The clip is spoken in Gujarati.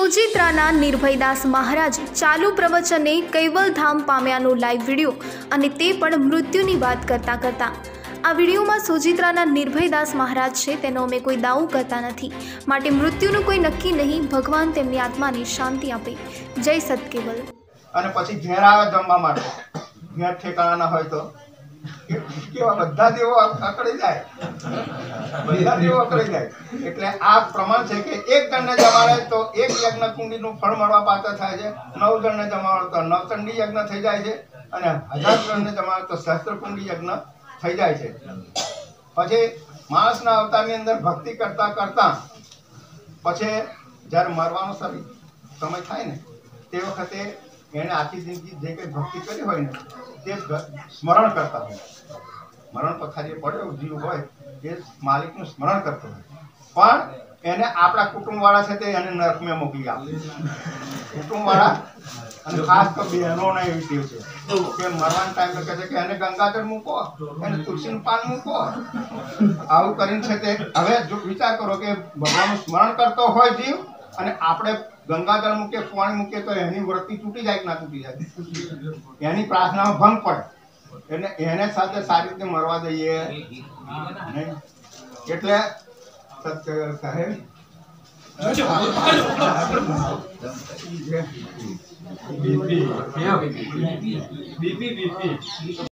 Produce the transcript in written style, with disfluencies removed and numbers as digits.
સોજિત્રાના નિર્ભયદાસ મહારાજ ચાલુ પ્રવચને કૈવલધામ પામ્યાનો લાઈવ વિડીયો અને તે પણ મૃત્યુની વાત કરતાં કરતાં। આ વિડીયોમાં સોજિત્રાના નિર્ભયદાસ મહારાજ છે તેનો અમે કોઈ દાવો કરતા નથી, માટે મૃત્યુનું કોઈ નક્કી નહીં। ભગવાન તેમની આત્માને શાંતિ આપે। જય સતકેવલ। અને પછી ઘેર આવે જમવા માટે, ઘેર ઠેકાણા હોય તો કેવા બધા દેવો અકળી જાય, બધા દેવો અકળી જાય। એટલે આ પ્રમાણ છે કે એક જણને જમાડે તો એક યજ્ઞ કુંડીનું ફળ મળવા પાત્ર થાય છે, 9 જણને જમાડો તો નવચંડી યજ્ઞ થઈ જાય છે, અને 1000 જણને જમાડો તો સહસ્ત્રકુંડી યજ્ઞ થઈ જાય છે। પછી માણસના અવતારની અંદર ભક્તિ કરતા કરતા પછી જ્યારે મરવાનો સમય થાય ને તે વખતે એને આખી જિંદગી જે કંઈ ભક્તિ કરી હોય ને તે સ્મરણ કરતા હોય। મરણ પથારીએ પડ્યો જીવ હોય એ માલિકનું સ્મરણ કરતો હોય, પણ એને આપણા કુટુંબવાળા છે તે એને નરકમાં મોકલી આપે। કુટુંબવાળા અને ખાસ તો બહેનોને એવી ટેવ છે કે મરવાના ટાઈમે કહે છે કે એને ગંગાજળ મૂકો, એને તુલસીનું પાન મૂકો, આવું કરીને છે તે। હવે જો વિચાર કરો કે ભગવાનનું સ્મરણ કરતો હોય જીવ અને આપણે ગંગાજળ મૂકીએ, પાણી મૂકીએ તો એની વૃત્તિ તૂટી જાય કે ના તૂટી જાય? એની પ્રાર્થનામાં ભંગ પડે। એટલે એને સાથે સારી રીતે મરવા દઈએ નહીં। એટલે કહે